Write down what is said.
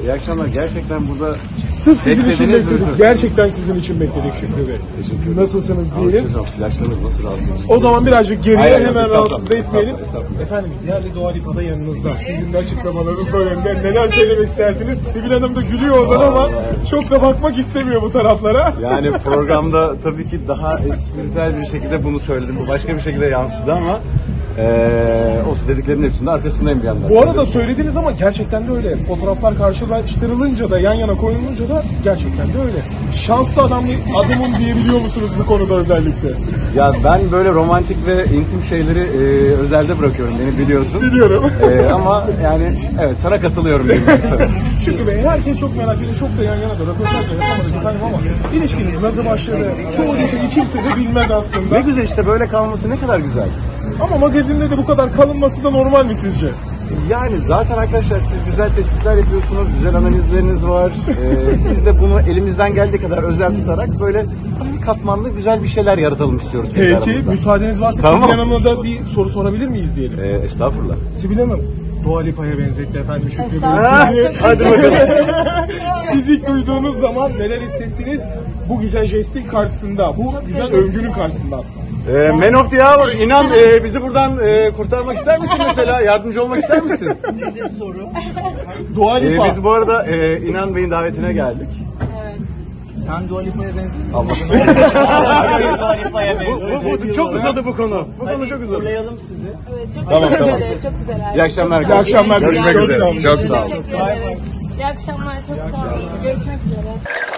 İyi akşamlar. Gerçekten burada Sırf sizin için beklediniz mi? bekledik. Gerçekten sizin için bekledik Şükrü Bey. Teşekkür ederim. Nasılsınız diyelim. Hocam flaşlarınız nasıl rahatsız edici? O zaman birazcık geriye Hayır, hemen estağfurullah, rahatsız etmeyelim. estağfurullah. Efendim yerli Dua Lipa'da yanınızda. Sizin de açıklamalarınız önünde. Neler söylemek istersiniz? Sibel Hanım da gülüyor oradan ama çok da bakmak istemiyor bu taraflara. Yani programda tabii ki daha espritüel bir şekilde bunu söyledim. Bu başka bir şekilde yansıdı ama o dediklerinin hepsinin arkasındayım bir yandan. Bu arada söylediniz ama gerçekten de öyle. Fotoğraflar karşılaştırılınca da yan yana koyulunca da gerçekten de öyle. Şanslı adamım diyebiliyor musunuz bu konuda özellikle? Ya ben böyle romantik ve intim şeyleri özelde bırakıyorum. Beni biliyorsun. Biliyorum. Ama yani evet sana katılıyorum. Şükrü Bey, herkes çok merak ediyor. Çok da yan yana da röportaj da yapamadık efendim ama ilişkiniz nasıl başladı? Çoğu detayı kimse de bilmez aslında. Ne güzel işte böyle kalması ne kadar güzel. Ama magazinde de bu kadar kalınması da normal mi sizce? Yani zaten arkadaşlar siz güzel tespitler yapıyorsunuz, güzel analizleriniz var. Biz de bunu elimizden geldiği kadar özel tutarak böyle katmanlı güzel bir şeyler yaratalım istiyoruz. Peki, müsaadeniz varsa tamam. Sibel Hanım'a da bir soru sorabilir miyiz diyelim. Estağfurullah. Sibel Hanım, Dua Lipa'ya benzetti efendim Şükrü Bey. Hadi bakalım. Siz ilk duyduğunuz zaman neler hissettiniz? Bu güzel jestin karşısında, bu güzel övgünün karşısında. Man of the Hour, inan bizi buradan kurtarmak ister misin mesela? Yardımcı olmak ister misin? Nedir soru? Dua Lipa. Biz bu arada İnan Bey'in davetine geldik. Sen Dua Lipa'ya benziyorsun. Allah. Dua Lipa'ya benziyorsun. Bu çok uzadı bu konu. Bu konu çok uzadı. Uğurlayalım sizi. Evet, çok Tamam, teşekkür tamam. ederim. Çok güzel. İyi akşamlar. İyi akşamlar. Görüşmek Çok üzere. sağ olun. Çok sağ olun. Teşekkür ederim. İyi akşamlar. Çok sağ olun. Görüşmek üzere.